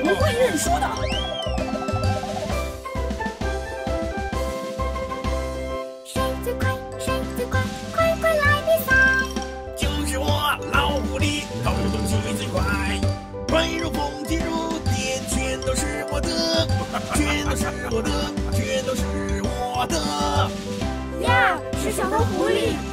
会认输的。 谁最快？谁最快？快快来比赛！ 就是我老狐狸，跑的东西最快，快如风，急如电，全都是我的，全都是我的，全都是我的。 呀，是小的狐狸。